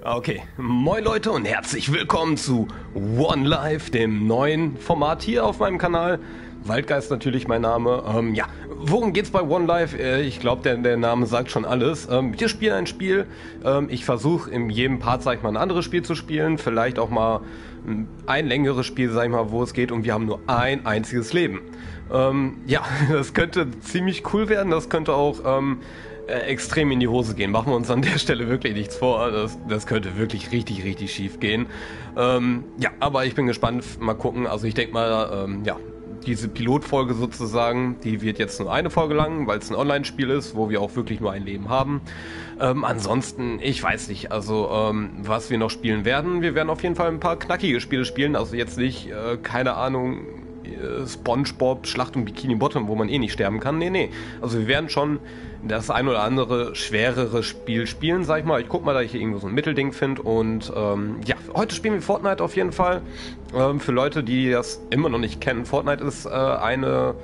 Okay, moin Leute und herzlich willkommen zu One Life, dem neuen Format hier auf meinem Kanal. Waldgeist natürlich mein Name. Ja, worum geht's bei One Life? Ich glaube, der Name sagt schon alles. Wir spielen ein Spiel. Ich versuche in jedem Part, sag ich mal, ein anderes Spiel zu spielen. Vielleicht auch mal ein längeres Spiel, sag ich mal, wo es geht. Und wir haben nur ein einziges Leben. Ja, das könnte ziemlich cool werden. Das könnte auch extrem in die Hose gehen. Machen wir uns an der Stelle wirklich nichts vor. Das könnte wirklich richtig schief gehen. Ja, aber ich bin gespannt. Mal gucken. Also ich denke mal, ja, diese Pilotfolge sozusagen, die wird jetzt nur eine Folge lang, weil es ein Online-Spiel ist, wo wir auch wirklich nur ein Leben haben. Ansonsten, ich weiß nicht, also was wir noch spielen werden. Wir werden auf jeden Fall ein paar knackige Spiele spielen, also jetzt nicht, keine Ahnung, SpongeBob, Schlacht um Bikini Bottom, wo man eh nicht sterben kann. Nee. Also wir werden schon das ein oder andere schwerere Spiel spielen, sag ich mal. Ich guck mal, dass ich hier irgendwo so ein Mittelding finde. Und ja, heute spielen wir Fortnite auf jeden Fall. Für Leute, die das immer noch nicht kennen, Fortnite ist ein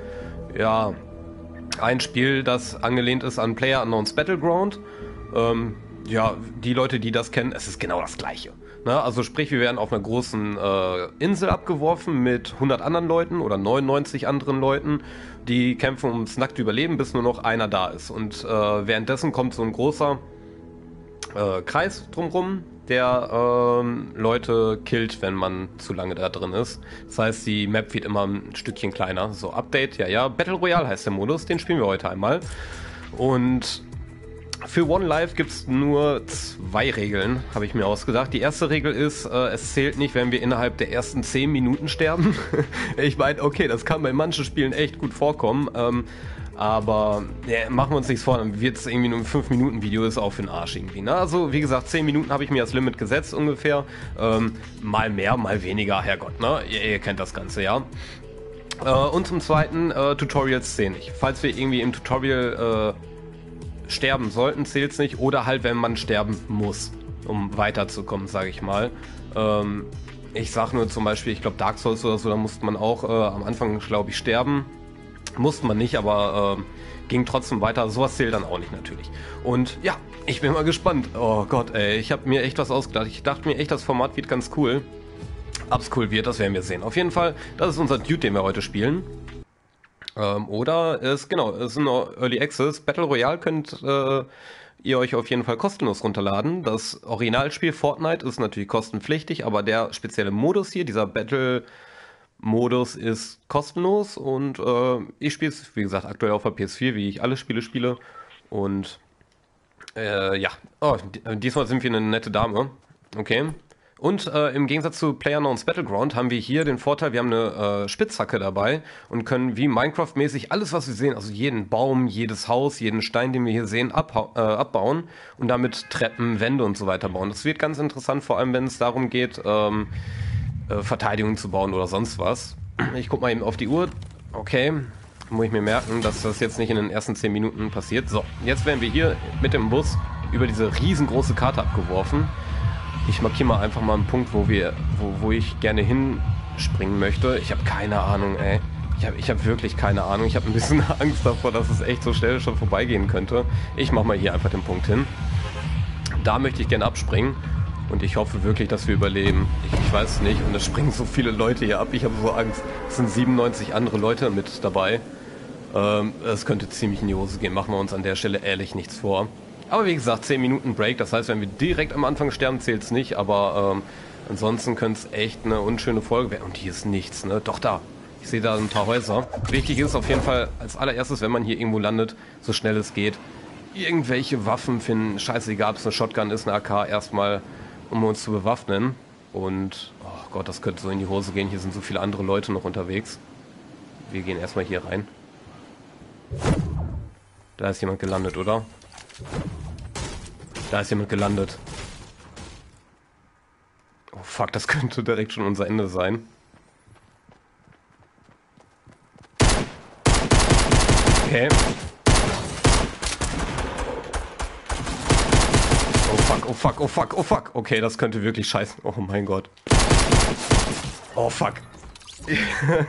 Spiel, das angelehnt ist an PlayerUnknown's Battleground. Ja, die Leute, die das kennen, es ist genau das Gleiche. Na, also sprich, wir werden auf einer großen Insel abgeworfen mit 100 anderen Leuten oder 99 anderen Leuten, die kämpfen ums nackte Überleben, bis nur noch einer da ist. Und währenddessen kommt so ein großer Kreis drumrum, der Leute killt, wenn man zu lange da drin ist. Das heißt, die Map wird immer ein Stückchen kleiner. So, Update, ja, Battle Royale heißt der Modus, den spielen wir heute einmal. Und für One Life gibt es nur 2 Regeln, habe ich mir ausgedacht. Die erste Regel ist, es zählt nicht, wenn wir innerhalb der ersten 10 Minuten sterben. Ich meine, okay, das kann bei manchen Spielen echt gut vorkommen, aber ja, machen wir uns nichts vor, dann wird es irgendwie nur ein 5-Minuten-Video, ist auch für den Arsch irgendwie. Ne? Also wie gesagt, 10 Minuten habe ich mir als Limit gesetzt ungefähr. Mal mehr, mal weniger, Herrgott, ne? Ihr kennt das Ganze, ja. Und zum Zweiten, Tutorials zählen nicht. Falls wir irgendwie im Tutorial sterben sollten, zählt es nicht. Oder halt, wenn man sterben muss, um weiterzukommen, sage ich mal. Ich sag nur zum Beispiel, ich glaube Dark Souls oder so, da musste man auch am Anfang, glaube ich, sterben. Musste man nicht, aber ging trotzdem weiter. Sowas zählt dann auch nicht natürlich. Und ja, ich bin mal gespannt. Oh Gott, ey, ich habe mir echt was ausgedacht. Ich dachte mir echt, das Format wird ganz cool. Ob's cool wird, das werden wir sehen. Auf jeden Fall, das ist unser Dude, den wir heute spielen. Oder es ist ein Early Access. Battle Royale könnt ihr euch auf jeden Fall kostenlos runterladen. Das Originalspiel Fortnite ist natürlich kostenpflichtig, aber der spezielle Modus hier, dieser Battle-Modus, ist kostenlos. Und ich spiele es, wie gesagt, aktuell auf der PS4, wie ich alle Spiele spiele. Und ja, diesmal sind wir eine nette Dame. Okay. Und im Gegensatz zu PlayerUnknown's Battleground haben wir hier den Vorteil, wir haben eine Spitzhacke dabei und können wie Minecraft-mäßig alles, was wir sehen, also jeden Baum, jedes Haus, jeden Stein, den wir hier sehen, abbauen und damit Treppen, Wände und so weiter bauen. Das wird ganz interessant, vor allem wenn es darum geht, Verteidigung zu bauen oder sonst was. Ich guck mal eben auf die Uhr. Okay, muss ich mir merken, dass das jetzt nicht in den ersten 10 Minuten passiert. So, jetzt werden wir hier mit dem Bus über diese riesengroße Karte abgeworfen. Ich markiere mal einfach mal einen Punkt, wo ich gerne hinspringen möchte. Ich habe keine Ahnung, ey. Ich hab wirklich keine Ahnung. Ich habe ein bisschen Angst davor, dass es echt so schnell schon vorbeigehen könnte. Ich mache mal hier einfach den Punkt hin. Da möchte ich gerne abspringen. Und ich hoffe wirklich, dass wir überleben. Ich weiß es nicht. Und es springen so viele Leute hier ab. Ich habe so Angst. Es sind 97 andere Leute mit dabei. Es könnte ziemlich in die Hose gehen. Machen wir uns an der Stelle ehrlich nichts vor. Aber wie gesagt, 10 Minuten Break, das heißt, wenn wir direkt am Anfang sterben, zählt es nicht, aber ansonsten könnte es echt eine unschöne Folge werden. Und hier ist nichts, ne? Doch da. Ich sehe da ein paar Häuser. Wichtig ist auf jeden Fall als allererstes, wenn man hier irgendwo landet, so schnell es geht, irgendwelche Waffen finden. Scheißegal, ob es eine Shotgun ist, eine AK, erstmal, um uns zu bewaffnen. Und, oh Gott, das könnte so in die Hose gehen. Hier sind so viele andere Leute noch unterwegs. Wir gehen erstmal hier rein. Da ist jemand gelandet, oder? Da ist jemand gelandet. Oh fuck, das könnte direkt schon unser Ende sein. Okay. Oh fuck, oh fuck, oh fuck, oh fuck. Okay, das könnte wirklich scheiße. Oh mein Gott. Oh fuck.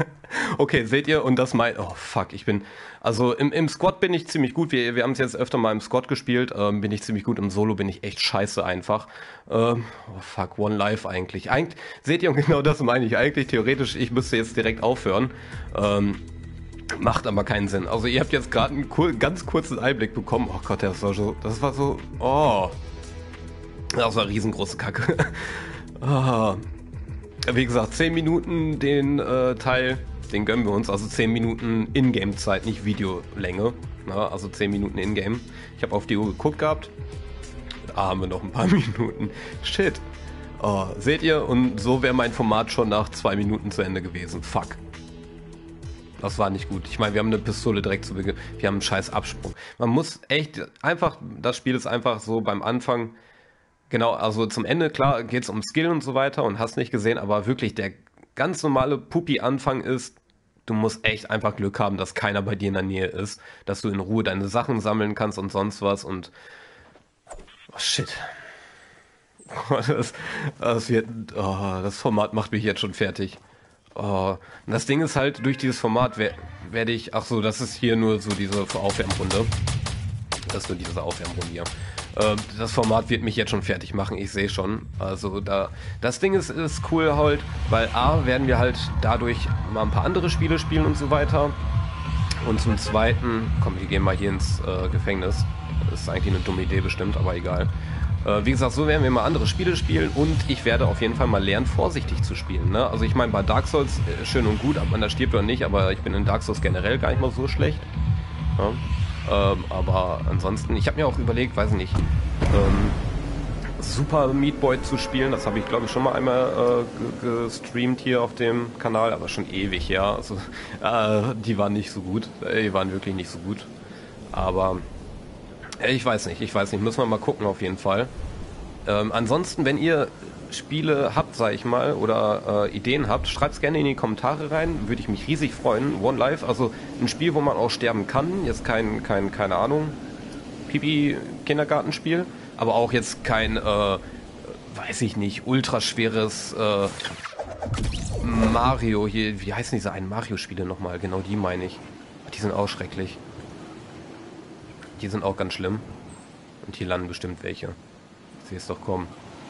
Okay, seht ihr? Und das mein... Oh, fuck, ich bin... Also im Squad bin ich ziemlich gut. Wir haben es jetzt öfter mal im Squad gespielt. Bin ich ziemlich gut. Im Solo bin ich echt scheiße einfach. Oh, fuck, One Life eigentlich. Seht ihr? Und genau das meine ich. Eigentlich theoretisch, ich müsste jetzt direkt aufhören. Macht aber keinen Sinn. Also ihr habt jetzt gerade einen ganz kurzen Einblick bekommen. Oh Gott, das war so... Oh, das war riesengroße Kacke. Ah. Wie gesagt, 10 Minuten den Teil, den gönnen wir uns. Also 10 Minuten Ingame-Zeit, nicht Videolänge. Na, also 10 Minuten Ingame. Ich habe auf die Uhr geguckt gehabt. Da haben wir noch ein paar Minuten. Shit. Oh, seht ihr? Und so wäre mein Format schon nach 2 Minuten zu Ende gewesen. Fuck. Das war nicht gut. Ich meine, wir haben eine Pistole direkt zu Beginn. Wir haben einen scheiß Absprung. Man muss echt einfach, das Spiel ist einfach so beim Anfang... Genau, also zum Ende, klar, geht es um Skill und so weiter und hast nicht gesehen, aber wirklich der ganz normale Pupi-Anfang ist, du musst echt einfach Glück haben, dass keiner bei dir in der Nähe ist, dass du in Ruhe deine Sachen sammeln kannst und sonst was und... Oh, shit. Das, das Format macht mich jetzt schon fertig. Oh, und das Ding ist halt, durch dieses Format werde ich... Ach so, das ist hier nur so diese Aufwärmrunde. Das ist nur diese Aufwärmrunde hier. Das Format wird mich jetzt schon fertig machen, ich sehe schon. Also das Ding ist cool halt, weil A, werden wir halt dadurch mal ein paar andere Spiele spielen und so weiter. Und zum Zweiten, komm, wir gehen mal hier ins Gefängnis. Das ist eigentlich eine dumme Idee bestimmt, aber egal. Wie gesagt, so werden wir mal andere Spiele spielen und ich werde auf jeden Fall mal lernen, vorsichtig zu spielen. Ne? Also ich meine, bei Dark Souls schön und gut, ob man da stirbt oder nicht, aber ich bin in Dark Souls generell gar nicht mal so schlecht. Ja? Aber ansonsten, ich habe mir auch überlegt, weiß nicht, Super Meat Boy zu spielen. Das habe ich, glaube ich, schon mal einmal gestreamt hier auf dem Kanal, aber schon ewig, ja. Also, die waren nicht so gut. Die waren wirklich nicht so gut. Aber ich weiß nicht, müssen wir mal gucken auf jeden Fall. Ansonsten, wenn ihr Spiele habt, sag ich mal, oder Ideen habt, schreibt es gerne in die Kommentare rein, würde ich mich riesig freuen. One Life, also ein Spiel, wo man auch sterben kann, jetzt keine Ahnung, Pipi-Kindergartenspiel, aber auch jetzt kein, weiß ich nicht, ultraschweres Mario, hier, wie heißen diese einen Mario-Spiele nochmal? Genau die meine ich. Die sind auch schrecklich. Die sind auch ganz schlimm. Und hier landen bestimmt welche. Ich sehe es doch kommen.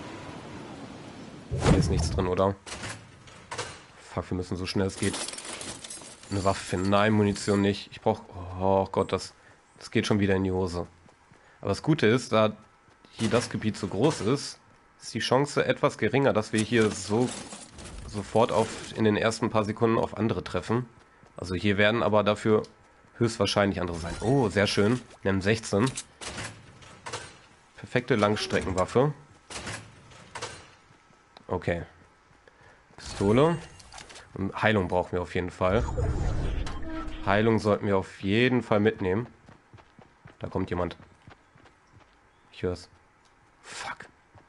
Hier ist nichts drin, oder? Fuck, wir müssen so schnell es geht eine Waffe finden. Nein, Munition nicht. Ich brauche... Oh Gott, das geht schon wieder in die Hose. Aber das Gute ist, da hier das Gebiet so groß ist, ist die Chance etwas geringer, dass wir hier so sofort in den ersten paar Sekunden auf andere treffen. Also hier werden aber dafür höchstwahrscheinlich andere sein. Oh, sehr schön. Wir haben 16. Perfekte Langstreckenwaffe. Okay. Pistole. Und Heilung brauchen wir auf jeden Fall. Heilung sollten wir auf jeden Fall mitnehmen. Da kommt jemand. Ich höre es. Fuck.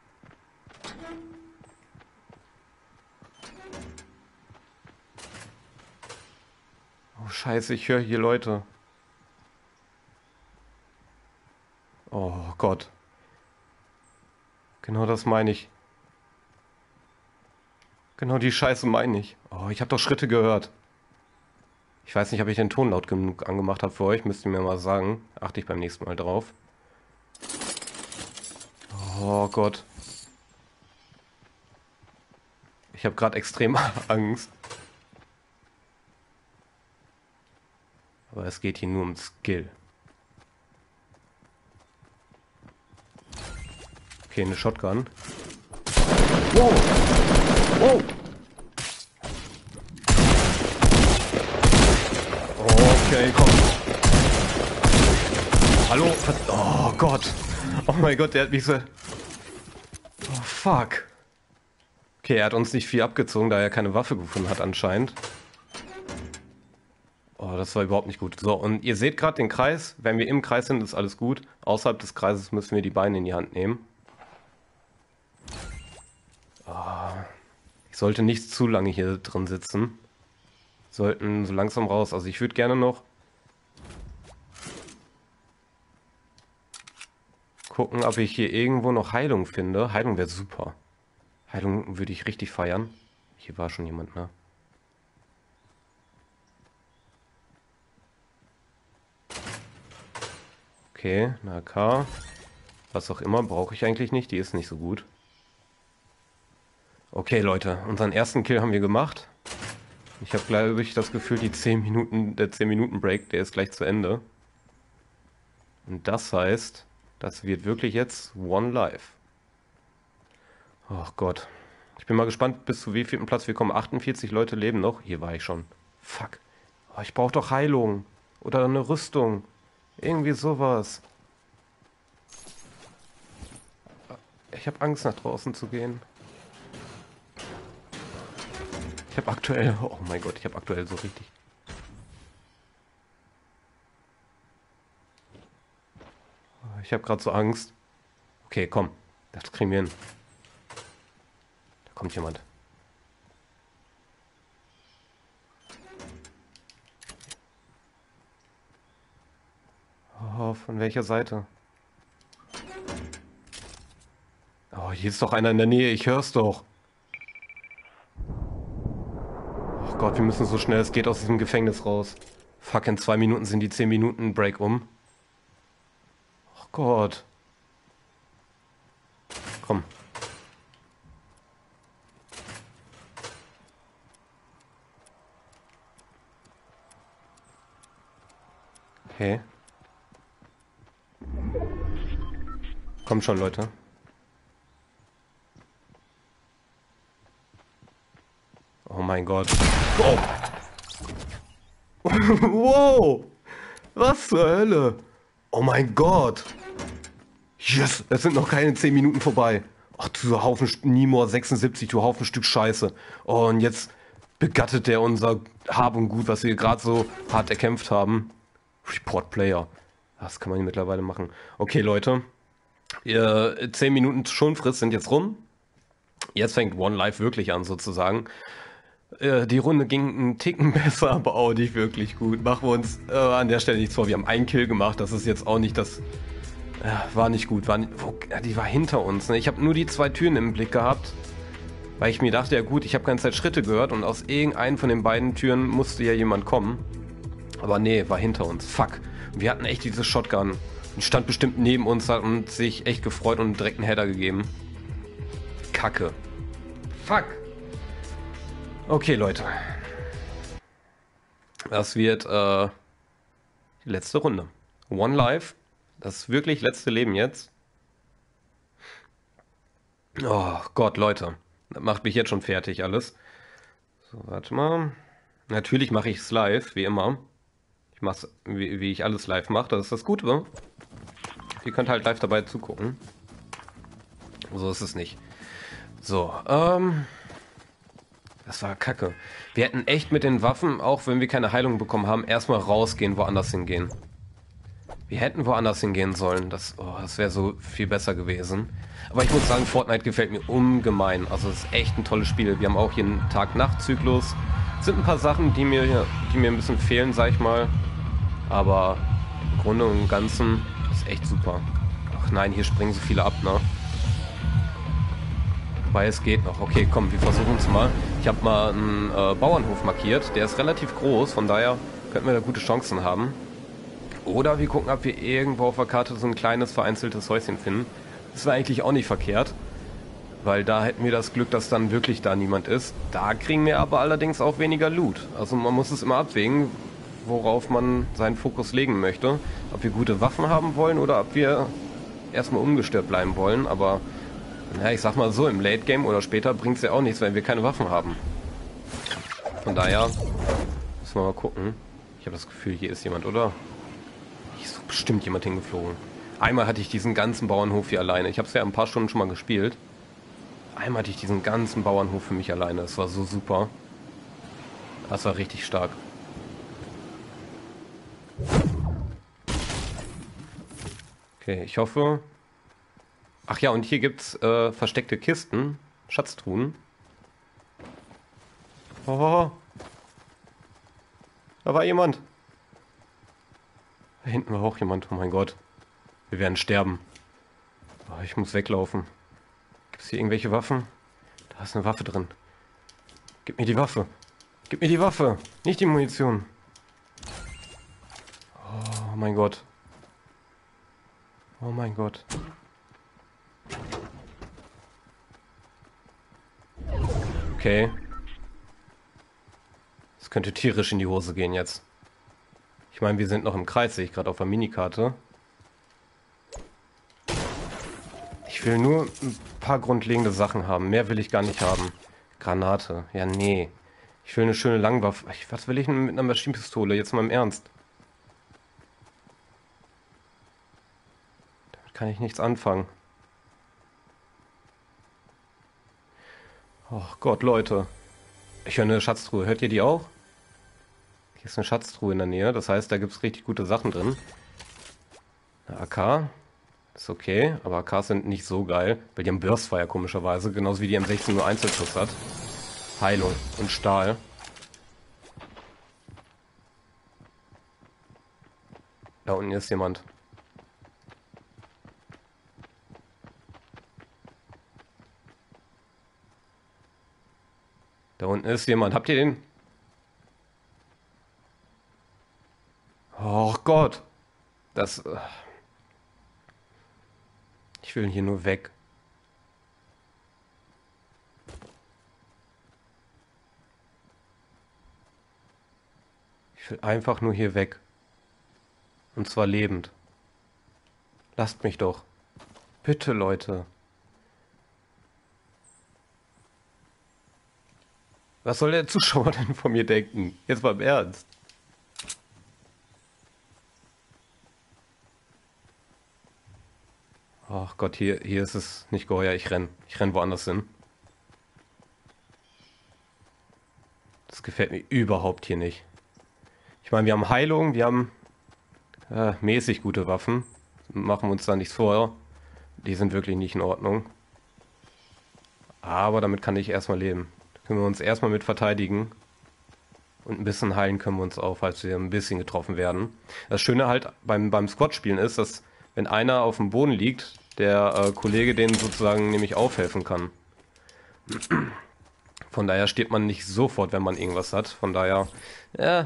Oh Scheiße, ich höre hier Leute. Oh Gott. Genau das meine ich. Genau die Scheiße meine ich. Oh, ich habe doch Schritte gehört. Ich weiß nicht, ob ich den Ton laut genug angemacht habe für euch. Müsst ihr mir mal sagen. Achte ich beim nächsten Mal drauf. Oh Gott. Ich habe gerade extrem Angst. Aber es geht hier nur um Skill. Okay, eine Shotgun. Wow! Wow! Okay, komm. Hallo? Oh Gott. Oh mein Gott, der hat mich so... Oh fuck. Okay, er hat uns nicht viel abgezogen, da er keine Waffe gefunden hat anscheinend. Oh, das war überhaupt nicht gut. So, und ihr seht gerade den Kreis. Wenn wir im Kreis sind, ist alles gut. Außerhalb des Kreises müssen wir die Beine in die Hand nehmen. Oh, ich sollte nicht zu lange hier drin sitzen. Sollten so langsam raus. Also ich würde gerne noch gucken, ob ich hier irgendwo noch Heilung finde. Heilung wäre super. Heilung würde ich richtig feiern. Hier war schon jemand, ne? Okay, eine AK. Was auch immer, brauche ich eigentlich nicht. Die ist nicht so gut. Okay, Leute, unseren ersten Kill haben wir gemacht. Ich habe, glaube ich, das Gefühl, der 10-Minuten-Break, der ist gleich zu Ende. Und das heißt, das wird wirklich jetzt One Life. Oh Gott. Ich bin mal gespannt, bis zu wievielten Platz wir kommen. 48 Leute leben noch. Hier war ich schon. Fuck. Oh, ich brauche doch Heilung. Oder eine Rüstung. Irgendwie sowas. Ich habe Angst, nach draußen zu gehen. Ich habe aktuell... Oh mein Gott, ich habe aktuell so richtig... Ich habe gerade so Angst. Okay, komm. Das kriegen wir hin. Da kommt jemand. Oh, von welcher Seite? Oh, hier ist doch einer in der Nähe. Ich hör's doch. Oh Gott, wir müssen so schnell es geht aus diesem Gefängnis raus. Fuck, in 2 Minuten sind die 10 Minuten Break um. Oh Gott. Komm. Okay. Komm schon, Leute. Oh mein Gott. Oh. Wow. Was zur Hölle? Oh mein Gott. Yes, es sind noch keine 10 Minuten vorbei. Ach du Haufen Nimor 76, du Haufen Stück Scheiße. Oh, und jetzt begattet der unser Hab und Gut, was wir gerade so hart erkämpft haben. Report Player. Das kann man hier mittlerweile machen. Okay, Leute. 10 Minuten Schonfrist sind jetzt rum. Jetzt fängt One Life wirklich an, sozusagen. Die Runde ging einen Ticken besser, aber auch nicht wirklich gut. Machen wir uns an der Stelle nichts vor. Wir haben einen Kill gemacht. Das ist jetzt auch nicht das... war nicht gut. Die war hinter uns. Ne? Ich habe nur die 2 Türen im Blick gehabt. Weil ich mir dachte, ja gut, ich habe ganze Zeit Schritte gehört. Und aus irgendeinen von den beiden Türen musste ja jemand kommen. Aber nee, war hinter uns. Fuck. Wir hatten echt diese Shotgun. Und stand bestimmt neben uns, hat und sich echt gefreut und direkt einen Header gegeben. Kacke. Fuck. Okay, Leute. Das wird die letzte Runde. One Life. Das wirklich letzte Leben jetzt. Oh Gott, Leute. Das macht mich jetzt schon fertig alles. So, warte mal. Natürlich mache ich es live, wie immer. Ich mache es, wie ich alles live mache. Das ist das Gute. Ihr könnt halt live dabei zugucken. So ist es nicht. So, das war kacke. Wir hätten echt mit den Waffen, auch wenn wir keine Heilung bekommen haben, erstmal rausgehen, woanders hingehen. Wir hätten woanders hingehen sollen. Das wäre so viel besser gewesen. Aber ich muss sagen, Fortnite gefällt mir ungemein. Also es ist echt ein tolles Spiel. Wir haben auch hier einen Tag-Nacht-Zyklus. Sind ein paar Sachen, die mir ein bisschen fehlen, sag ich mal. Aber im Grunde und Ganzen ist echt super. Ach nein, hier springen so viele ab, ne? Weil es geht noch. Okay, komm, wir versuchen es mal. Ich habe mal einen Bauernhof markiert. Der ist relativ groß, von daher könnten wir da gute Chancen haben. Oder wir gucken, ob wir irgendwo auf der Karte so ein kleines vereinzeltes Häuschen finden. Das wäre eigentlich auch nicht verkehrt. Weil da hätten wir das Glück, dass dann wirklich da niemand ist. Da kriegen wir aber allerdings auch weniger Loot. Also man muss es immer abwägen, worauf man seinen Fokus legen möchte. Ob wir gute Waffen haben wollen oder ob wir erstmal ungestört bleiben wollen. Aber ja, ich sag mal so, im Late Game oder später bringt es ja auch nichts, wenn wir keine Waffen haben. Von daher müssen wir mal gucken. Ich habe das Gefühl, hier ist jemand, oder? Hier ist doch bestimmt jemand hingeflogen. Einmal hatte ich diesen ganzen Bauernhof hier alleine. Ich habe es ja ein paar Stunden schon mal gespielt. Einmal hatte ich diesen ganzen Bauernhof für mich alleine. Das war so super. Das war richtig stark. Okay, ich hoffe... Ach ja, und hier gibt's versteckte Kisten. Schatztruhen. Oh. Da war jemand. Da hinten war auch jemand. Oh mein Gott. Wir werden sterben. Oh, ich muss weglaufen. Gibt es hier irgendwelche Waffen? Da ist eine Waffe drin. Gib mir die Waffe. Gib mir die Waffe. Nicht die Munition. Oh mein Gott. Oh mein Gott. Okay. Es könnte tierisch in die Hose gehen jetzt. Ich meine, wir sind noch im Kreis, sehe ich gerade auf der Minikarte. Ich will nur ein paar grundlegende Sachen haben. Mehr will ich gar nicht haben. Granate. Ja, nee. Ich will eine schöne Langwaffe. Was will ich denn mit einer Maschinenpistole? Jetzt mal im Ernst. Damit kann ich nichts anfangen. Oh Gott, Leute. Ich höre eine Schatztruhe. Hört ihr die auch? Hier ist eine Schatztruhe in der Nähe. Das heißt, da gibt es richtig gute Sachen drin. Eine AK. Ist okay, aber AKs sind nicht so geil, weil die haben Burstfire komischerweise, genauso wie die M16 nur Einzelschuss hat. Heilung und Stahl. Da unten ist jemand. Da unten ist jemand. Habt ihr den? Oh Gott. Das... Ich will hier nur weg. Ich will einfach nur hier weg. Und zwar lebend. Lasst mich doch. Bitte, Leute. Was soll der Zuschauer denn von mir denken? Jetzt mal im Ernst. Ach Gott, hier ist es nicht geheuer. Ich renn. Ich renn woanders hin. Das gefällt mir überhaupt hier nicht. Ich meine, wir haben Heilung, wir haben mäßig gute Waffen. Machen wir uns da nichts vor. Die sind wirklich nicht in Ordnung. Aber damit kann ich erstmal leben. Da können wir uns erstmal mit verteidigen. Und ein bisschen heilen können wir uns auch, falls wir ein bisschen getroffen werden. Das Schöne halt beim Squad-Spielen ist, dass wenn einer auf dem Boden liegt, der Kollege den sozusagen nämlich aufhelfen kann. Von daher stirbt man nicht sofort, wenn man irgendwas hat. Von daher, ja.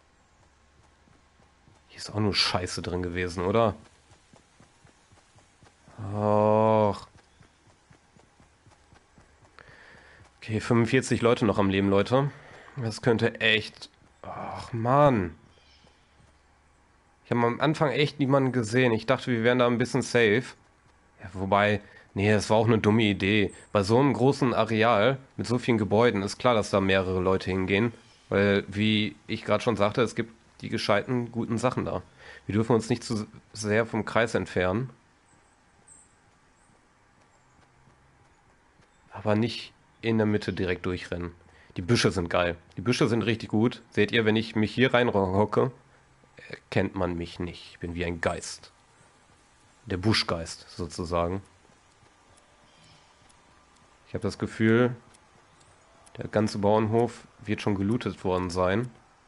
Hier ist auch nur Scheiße drin gewesen, oder? Och. Okay, 45 Leute noch am Leben, Leute. Das könnte echt... Ach, Mann. Ich habe am Anfang echt niemanden gesehen. Ich dachte, wir wären da ein bisschen safe. Ja, wobei... Nee, das war auch eine dumme Idee. Bei so einem großen Areal mit so vielen Gebäuden ist klar, dass da mehrere Leute hingehen. Weil, wie ich gerade schon sagte, es gibt die gescheiten, guten Sachen da. Wir dürfen uns nicht zu sehr vom Kreis entfernen. Aber nicht in der Mitte direkt durchrennen. Die Büsche sind geil. Die Büsche sind richtig gut. Seht ihr, wenn ich mich hier reinhocke, erkennt man mich nicht. Ich bin wie ein Geist. Der Buschgeist, sozusagen. Ich habe das Gefühl, der ganze Bauernhof wird schon gelootet worden sein.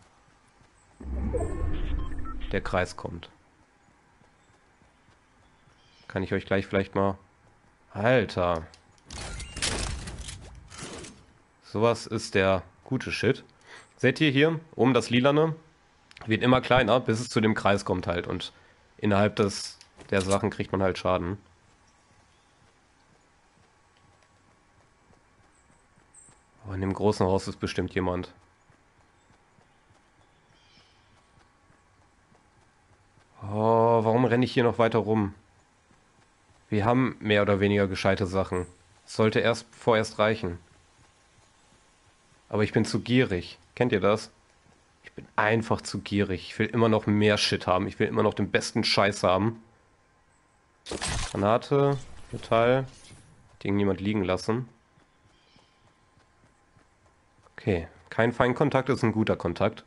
Der Kreis kommt. Kann ich euch gleich vielleicht mal... Alter. Sowas ist der gute Shit. Seht ihr hier, oben das Lilane wird immer kleiner, bis es zu dem Kreis kommt halt. Und innerhalb der Sachen kriegt man halt Schaden. Aber in dem großen Haus ist bestimmt jemand. Oh, warum renne ich hier noch weiter rum? Wir haben mehr oder weniger gescheite Sachen. Es sollte vorerst reichen. Aber ich bin zu gierig. Kennt ihr das? Ich bin einfach zu gierig. Ich will immer noch mehr Shit haben. Ich will immer noch den besten Scheiß haben. Granate, Metall. Hat irgendjemand liegen lassen. Okay, kein Feindkontakt ist ein guter Kontakt.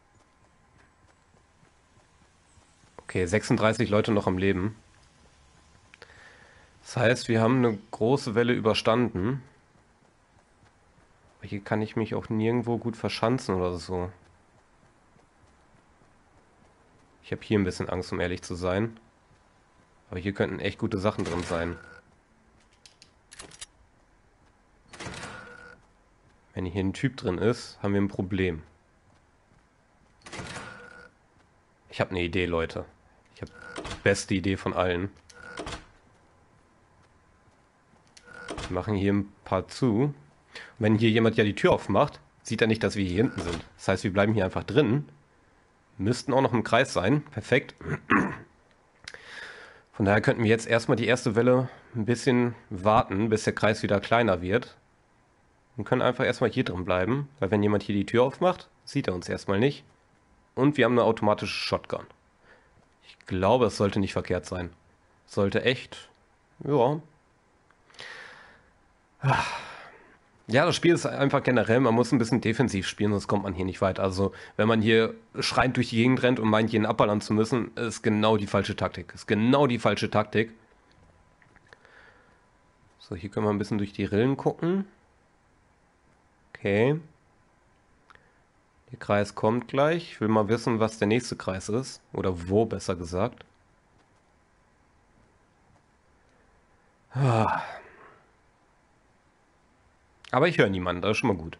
Okay, 36 Leute noch am Leben. Das heißt, wir haben eine große Welle überstanden. Aber hier kann ich mich auch nirgendwo gut verschanzen oder so. Ich habe hier ein bisschen Angst, um ehrlich zu sein. Aber hier könnten echt gute Sachen drin sein. Wenn hier ein Typ drin ist, haben wir ein Problem. Ich habe eine Idee, Leute. Ich habe die beste Idee von allen. Wir machen hier ein paar zu. Und wenn hier jemand ja die Tür aufmacht, sieht er nicht, dass wir hier hinten sind. Das heißt, wir bleiben hier einfach drin. Müssten auch noch im Kreis sein. Perfekt. Von daher könnten wir jetzt erstmal die erste Welle ein bisschen warten, bis der Kreis wieder kleiner wird. Und können einfach erstmal hier drin bleiben. Weil wenn jemand hier die Tür aufmacht, sieht er uns erstmal nicht. Und wir haben eine automatische Shotgun. Ich glaube, es sollte nicht verkehrt sein. Sollte echt... Ja. Ja, das Spiel ist einfach generell, man muss ein bisschen defensiv spielen, sonst kommt man hier nicht weit. Also, wenn man hier schreiend durch die Gegend rennt und meint, jeden abballern zu müssen, ist genau die falsche Taktik. Ist genau die falsche Taktik. So, hier können wir ein bisschen durch die Rillen gucken. Okay. Der Kreis kommt gleich. Ich will mal wissen, was der nächste Kreis ist. Oder wo, besser gesagt. Aber ich höre niemanden, das ist schon mal gut.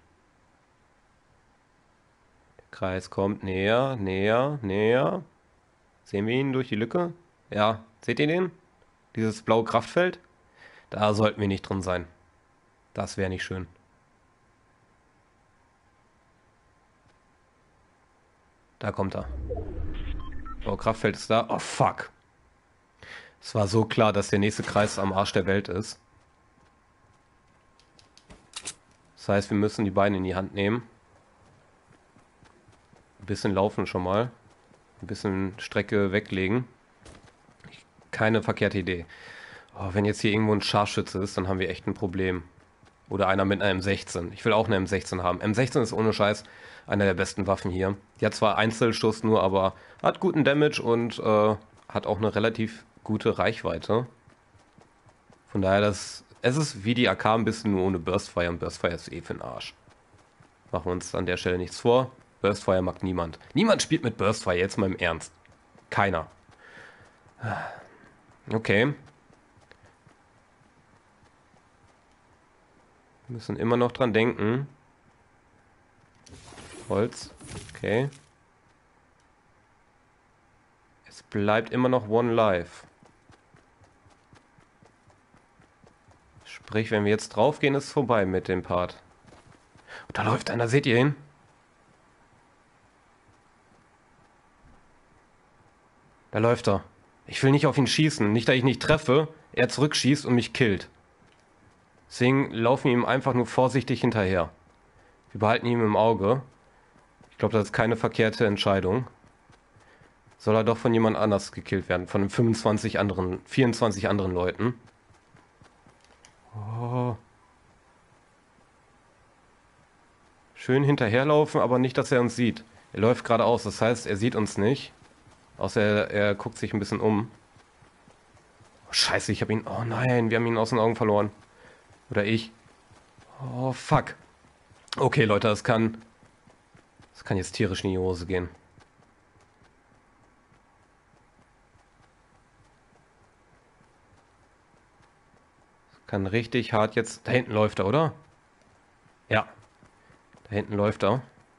Der Kreis kommt näher, näher, näher. Sehen wir ihn durch die Lücke? Ja, seht ihr den? Dieses blaue Kraftfeld? Da sollten wir nicht drin sein. Das wäre nicht schön. Da kommt er. Oh, Kraftfeld ist da. Oh, fuck. Es war so klar, dass der nächste Kreis am Arsch der Welt ist. Das heißt, wir müssen die Beine in die Hand nehmen. Ein bisschen laufen schon mal. Ein bisschen Strecke weglegen. Keine verkehrte Idee. Oh, wenn jetzt hier irgendwo ein Scharfschütze ist, dann haben wir echt ein Problem. Oder einer mit einer M16. Ich will auch eine M16 haben. M16 ist ohne Scheiß einer der besten Waffen hier. Die hat zwar Einzelschuss nur, aber hat guten Damage und hat auch eine relativ gute Reichweite. Von daher, es ist wie die AK ein bisschen nur ohne Burstfire. Und Burstfire ist eh für den Arsch. Machen wir uns an der Stelle nichts vor. Burstfire mag niemand. Niemand spielt mit Burstfire, jetzt mal im Ernst. Keiner. Okay. Wir müssen immer noch dran denken. Holz. Okay. Es bleibt immer noch One Life. Sprich, wenn wir jetzt draufgehen, ist es vorbei mit dem Part. Da läuft einer, seht ihr ihn? Da läuft er. Ich will nicht auf ihn schießen. Nicht, dass ich nicht treffe, er zurückschießt und mich killt. Deswegen laufen wir ihm einfach nur vorsichtig hinterher. Wir behalten ihn im Auge. Ich glaube, das ist keine verkehrte Entscheidung. Soll er doch von jemand anders gekillt werden. Von 24 anderen Leuten. Oh. Schön hinterherlaufen, aber nicht, dass er uns sieht. Er läuft geradeaus, das heißt, er sieht uns nicht. Außer er guckt sich ein bisschen um. Oh, Scheiße, ich habe ihn... Oh nein, wir haben ihn aus den Augen verloren. Oder ich. Oh, fuck. Okay, Leute, das kann jetzt tierisch in die Hose gehen. Das kann richtig hart jetzt... Da hinten läuft er, oder? Ja. Da hinten läuft er.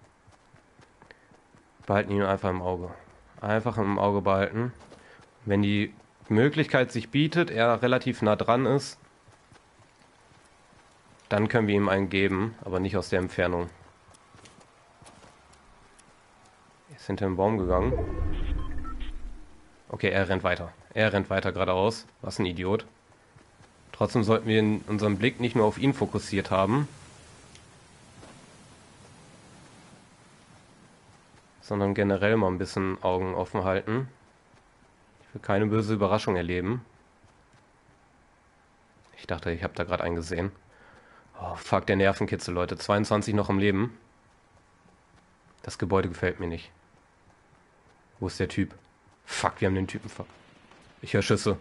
Behalten ihn einfach im Auge. Einfach im Auge behalten. Wenn die Möglichkeit sich bietet, er relativ nah dran ist, dann können wir ihm einen geben, aber nicht aus der Entfernung. Er ist hinter den Baum gegangen. Okay, er rennt weiter. Er rennt weiter geradeaus. Was ein Idiot. Trotzdem sollten wir unseren Blick nicht nur auf ihn fokussiert haben, sondern generell mal ein bisschen Augen offen halten. Ich will keine böse Überraschung erleben. Ich dachte, ich habe da gerade einen gesehen. Oh, fuck, der Nervenkitzel, Leute. 22 noch im Leben. Das Gebäude gefällt mir nicht. Wo ist der Typ? Fuck, wir haben den Typen. Fuck. Ich höre Schüsse.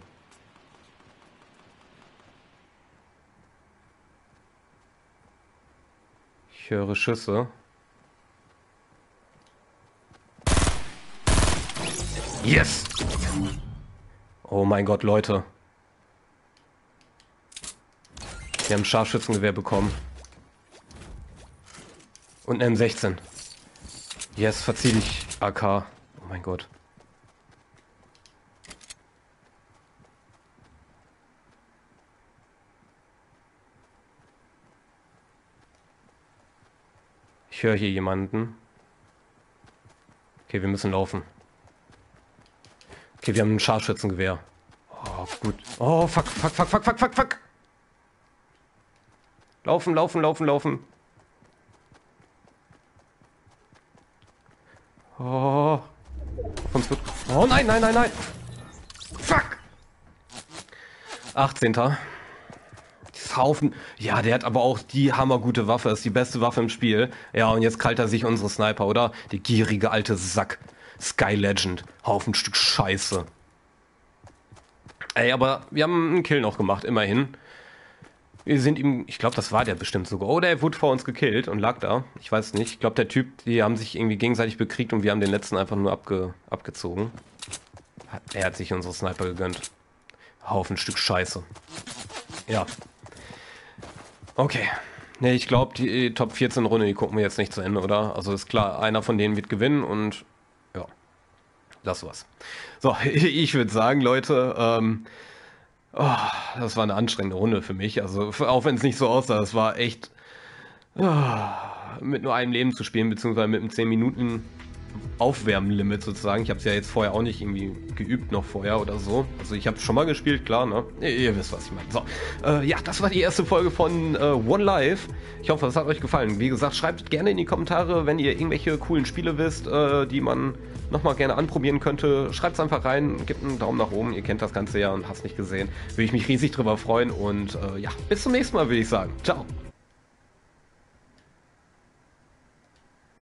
Ich höre Schüsse. Yes! Oh mein Gott, Leute. Wir haben ein Scharfschützengewehr bekommen. Und eine M16. Yes, verzieh dich, AK. Oh mein Gott. Ich höre hier jemanden. Okay, wir müssen laufen. Okay, wir haben ein Scharfschützengewehr. Oh, gut. Oh, fuck, fuck, fuck, fuck, fuck, fuck, fuck. Laufen, laufen, laufen, laufen. Oh. Uns wird... Oh nein, nein, nein, nein. Fuck. 18. Das Haufen. Ja, der hat aber auch die hammergute Waffe. Ist die beste Waffe im Spiel. Ja, und jetzt krallt er sich unsere Sniper, oder? Der gierige alte Sack. Sky Legend. Haufen Stück Scheiße. Ey, aber wir haben einen Kill noch gemacht, immerhin. Wir sind ihm, ich glaube, das war der bestimmt sogar. Oder er wurde vor uns gekillt und lag da. Ich weiß nicht. Ich glaube, der Typ, die haben sich irgendwie gegenseitig bekriegt und wir haben den letzten einfach nur abgezogen. Er hat sich unsere Sniper gegönnt. Haufen Stück Scheiße. Ja. Okay. Ne, ich glaube, die Top 14 Runde, die gucken wir jetzt nicht zu Ende, oder? Also ist klar, einer von denen wird gewinnen und ja, das war's. So, ich würde sagen, Leute, oh, das war eine anstrengende Runde für mich. Also, auch wenn es nicht so aussah, es war echt mit nur einem Leben zu spielen, beziehungsweise mit einem 10 Minuten Aufwärmlimit sozusagen. Ich habe es ja jetzt vorher auch nicht irgendwie geübt noch vorher oder so. Also ich habe schon mal gespielt, klar, ne? Ihr wisst, was ich meine. So, ja, das war die erste Folge von One Life. Ich hoffe, es hat euch gefallen. Wie gesagt, schreibt gerne in die Kommentare, wenn ihr irgendwelche coolen Spiele wisst, die man nochmal gerne anprobieren könnte. Schreibt es einfach rein, gebt einen Daumen nach oben. Ihr kennt das Ganze ja und hast nicht gesehen. Würde ich mich riesig drüber freuen und ja, bis zum nächsten Mal, würde ich sagen. Ciao.